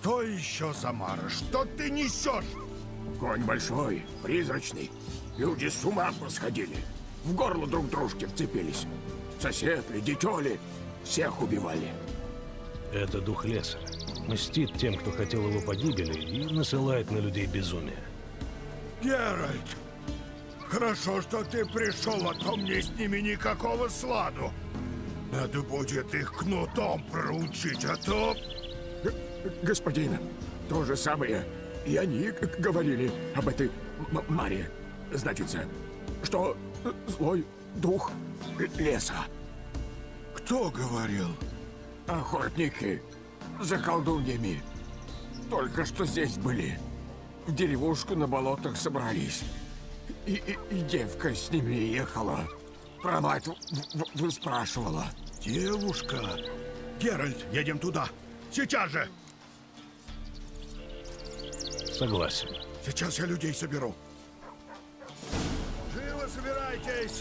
Что еще за Мара? Что ты несешь? Конь большой, призрачный. Люди с ума посходили. В горло друг дружке вцепились. Сосед ли, дитё ли, всех убивали. Это дух леса. Мстит тем, кто хотел его погибели, и насылает на людей безумие. Геральт, хорошо, что ты пришел, а то мне с ними никакого сладу. Надо будет их кнутом проучить, а то... Господин, то же самое и они говорили об этой Маре. Значится, что злой дух леса. Кто говорил? Охотники за колдуньями. Только что здесь были. В деревушку на болотах собрались. И девка с ними ехала. Про мать выспрашивала. Девушка? Геральт, едем туда. Сейчас же! Согласен. Сейчас я людей соберу. Живо собирайтесь!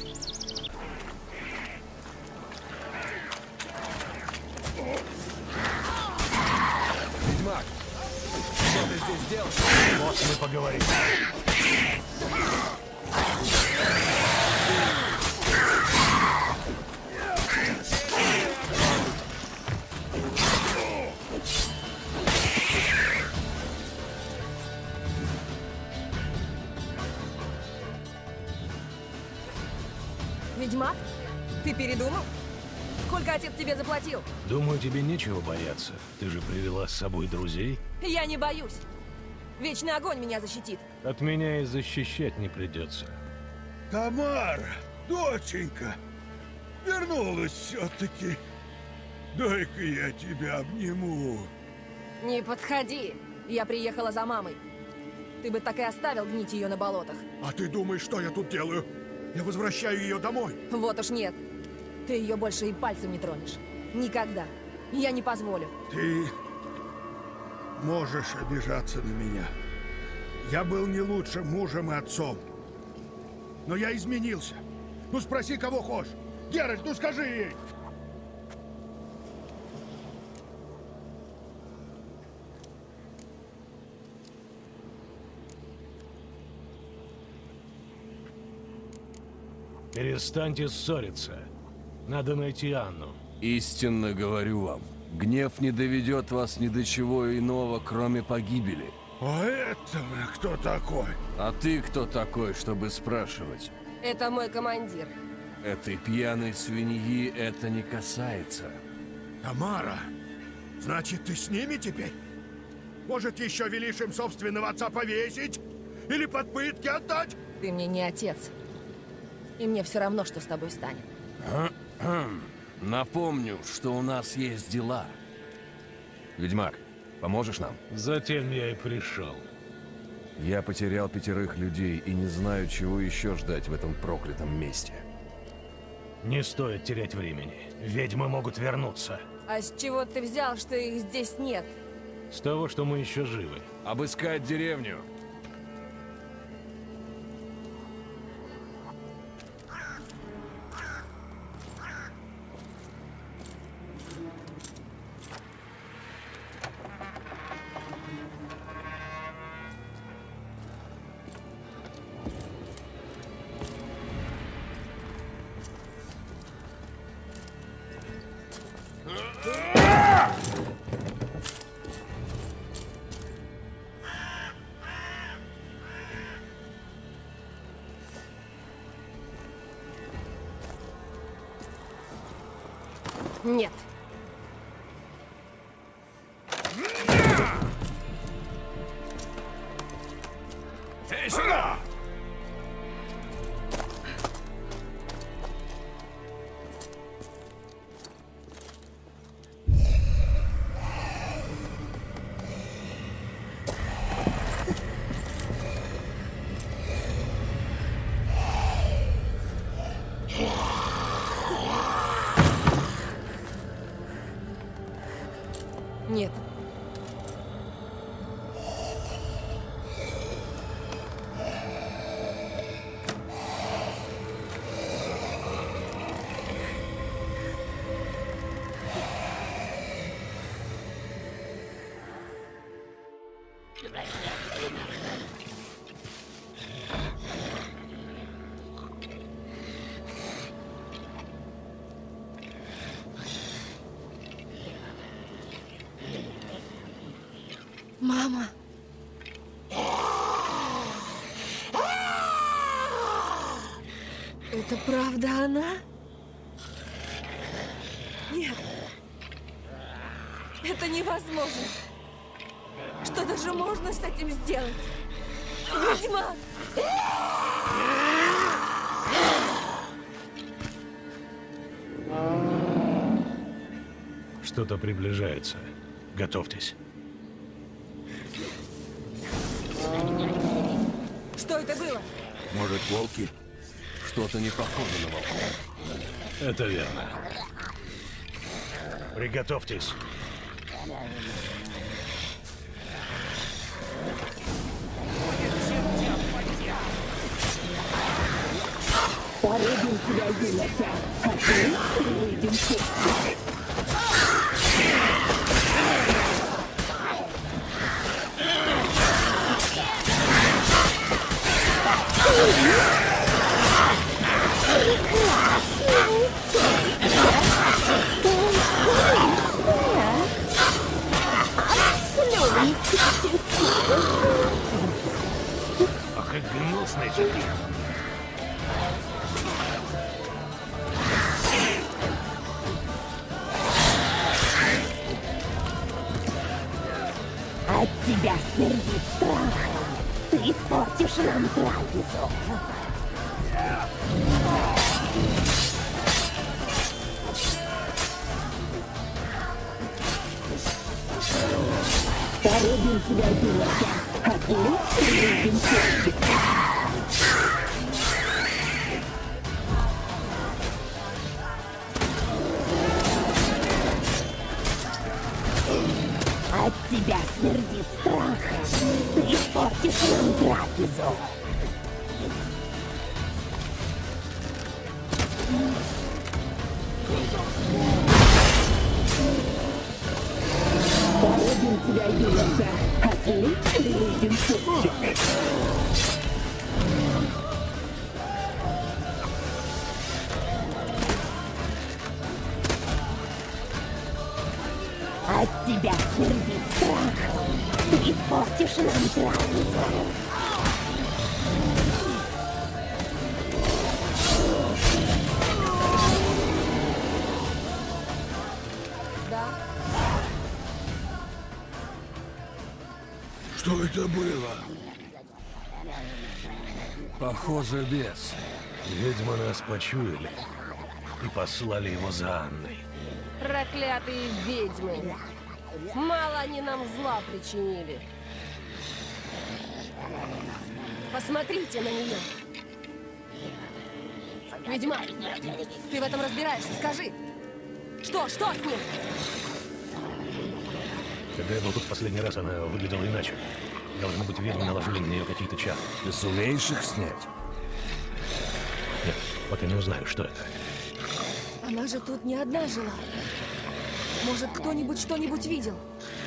Ведьмак, что ты здесь делаешь? Вот мы поговорим. Ведьмак? Ты передумал? Сколько отец тебе заплатил? Думаю, тебе нечего бояться. Ты же привела с собой друзей. Я не боюсь. Вечный огонь меня защитит. От меня и защищать не придется. Тамара, доченька, вернулась все-таки. Дай-ка я тебя обниму. Не подходи. Я приехала за мамой. Ты бы так и оставил гнить ее на болотах. А ты думаешь, что я тут делаю? Я возвращаю ее домой. Вот уж нет. Ты ее больше и пальцем не тронешь. Никогда. Я не позволю. Ты можешь обижаться на меня. Я был не лучшим мужем и отцом. Но я изменился. Ну спроси, кого хочешь. Геральт, ну скажи ей. Перестаньте ссориться. Надо найти Анну. Истинно говорю вам, гнев не доведет вас ни до чего иного, кроме погибели. А это кто такой? А ты кто такой, чтобы спрашивать? Это мой командир. Этой пьяной свиньи это не касается. Тамара, значит, ты с ними теперь? Может, еще велишь им собственного отца повесить? Или под пытки отдать? Ты мне не отец. И мне все равно, что с тобой станет. Напомню, что у нас есть дела. Ведьмак, поможешь нам? Затем я и пришел. Я потерял 5 людей и не знаю, чего еще ждать в этом проклятом месте. Не стоит терять времени. Ведьмы могут вернуться. А с чего ты взял, что их здесь нет? С того, что мы еще живы. Обыскать деревню. Нет. Эй, сюда! Нет. Мама. Это правда она? Нет. Это невозможно. Что-то же можно с этим сделать. Ведьмак! Что-то приближается. Готовьтесь. Что это было? Может, волки? Что-то не похоже на волков. Это верно. Приготовьтесь. Порубим тебя, юноша, а ты выйдем честно. Ах, как гнусный же ты. От тебя смердит страхом. Ты испортишь нам трапезу. Порубим тебя, юноша, а ты выйдем честно. От тебя смердит страхом. Ты испортишь нам трапезу. Порубим тебя, юноша, а ты выйдем честно. От тебя смердит страхом. Ты испортишь нам трапезу. Да. Что это было? Похоже, бес. Ведьмы нас почуяли и послали его за Анной. Проклятые ведьмы. Мало они нам зла причинили. Посмотрите на нее. Ведьмак, ты в этом разбираешься, скажи. Что с ним? Когда я был тут в последний раз, она выглядела иначе. Должно быть, ведьмы наложили на нее какие-то чары. Ты сумеешь их снять? Нет, пока не узнаю, что это. Она же тут не одна жила. Может, кто-нибудь что-нибудь видел?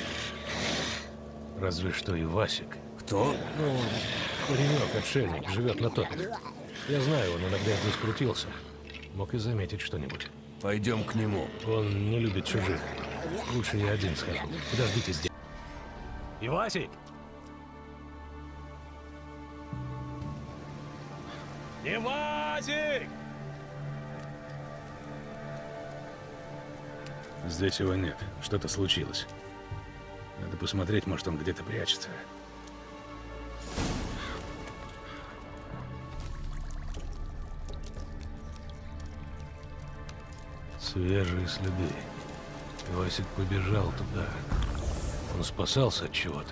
Разве что и Васик. Кто? Ну, паренек, отшельник, живет на топе. Я знаю, он иногда здесь крутился. Мог и заметить что-нибудь. Пойдем к нему. Он не любит чужих. Лучше я один схожу. Подождите здесь. Ивасик! Ивасик! Здесь его нет. Что-то случилось. Надо посмотреть, может, он где-то прячется. Свежие следы. Васик побежал туда. Он спасался от чего-то.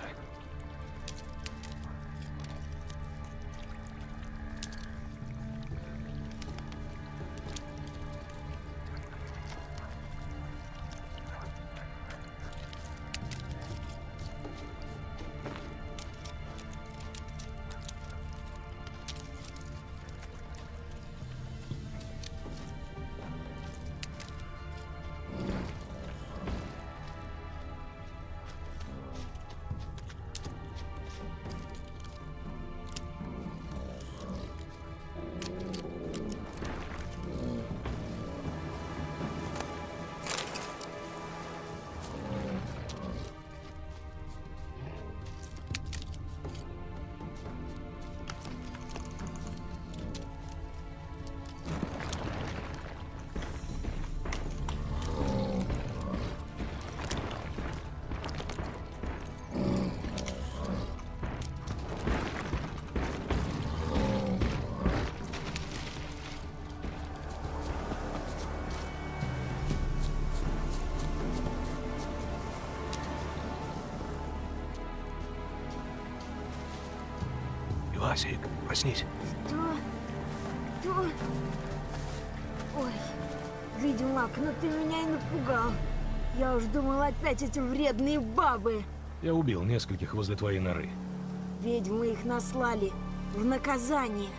Зик, проснись. Что? Кто? Ой, ведьмак, ну ты меня и напугал. Я уж думал, опять эти вредные бабы. Я убил нескольких возле твоей норы. Ведьмы их наслали в наказание.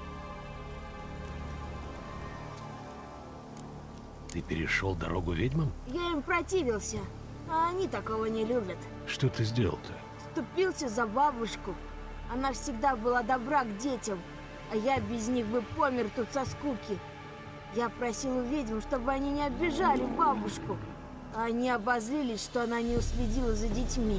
Ты перешел дорогу ведьмам? Я им противился, а они такого не любят. Что ты сделал-то? Вступился за бабушку. Она всегда была добра к детям, а я без них бы помер тут со скуки. Я просил у ведьм, чтобы они не обижали бабушку, а они обозлились, что она не уследила за детьми.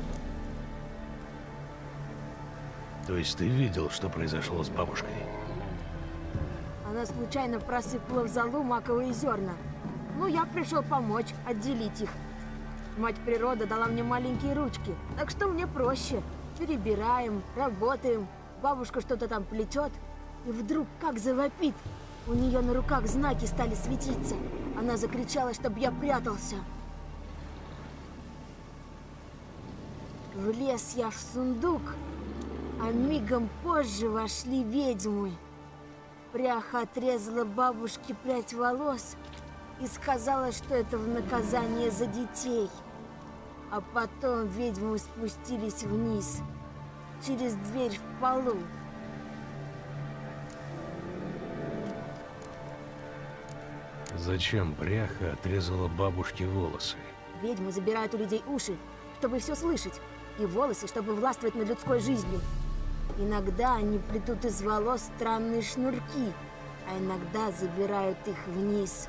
То есть ты видел, что произошло с бабушкой? Она случайно просыпала в золу маковые зерна. Ну, я пришел помочь, отделить их. Мать природа дала мне маленькие ручки, так что мне проще. Перебираем, работаем, бабушка что-то там плетет, и вдруг как завопит. У нее на руках знаки стали светиться. Она закричала, чтобы я прятался. Влез я в сундук, а мигом позже вошли ведьмы. Пряха отрезала бабушке прядь волос и сказала, что это в наказание за детей. А потом ведьмы спустились вниз, через дверь в полу. Зачем пряха отрезала бабушке волосы? Ведьмы забирают у людей уши, чтобы все слышать, и волосы, чтобы властвовать над людской жизнью. Иногда они плетут из волос странные шнурки, а иногда забирают их вниз.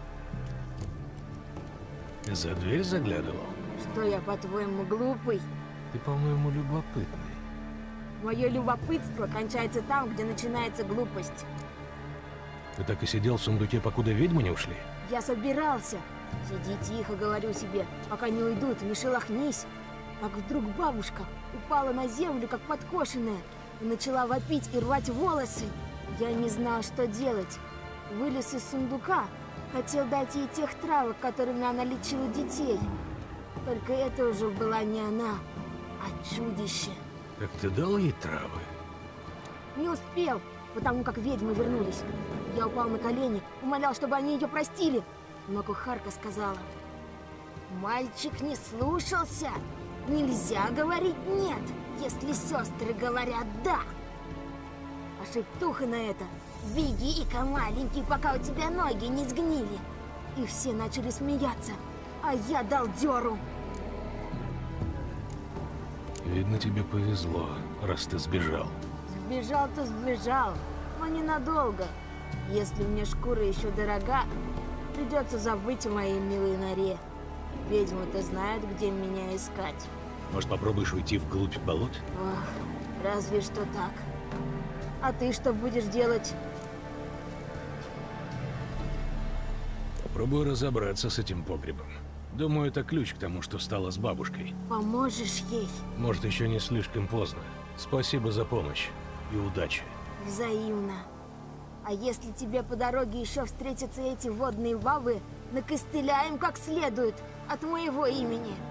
Ты за дверь заглядывал? Что я, по-твоему, глупый? Ты, по-моему, любопытный. Мое любопытство кончается там, где начинается глупость. Ты так и сидел в сундуке, покуда ведьмы не ушли? Я собирался. Сиди тихо, говорю себе, пока не уйдут, не шелохнись. Как вдруг бабушка упала на землю, как подкошенная, и начала вопить и рвать волосы. Я не знал, что делать. Вылез из сундука, хотел дать ей тех травок, которыми она лечила детей. Только это уже была не она, а чудище. Так ты дал ей травы? Не успел, потому как ведьмы вернулись. Я упал на колени, умолял, чтобы они ее простили. Но кухарка сказала: «Мальчик не слушался. Нельзя говорить «нет», если сестры говорят «да». А шептуха на это: «Беги-ка, маленький, пока у тебя ноги не сгнили». И все начали смеяться, а я дал дёру. Видно, тебе повезло, раз ты сбежал. Сбежал-то сбежал, но ненадолго. Если мне шкура еще дорога, придется забыть о моей милой норе. Ведьмы-то знают, где меня искать. Может, попробуешь уйти вглубь болот? Ох, разве что так. А ты что будешь делать? Попробую разобраться с этим погребом. Думаю, это ключ к тому, что стало с бабушкой. Поможешь ей? Может, еще не слишком поздно. Спасибо за помощь и удачи. Взаимно. А если тебе по дороге еще встретятся эти водные бабы, накостыляем как следует от моего имени.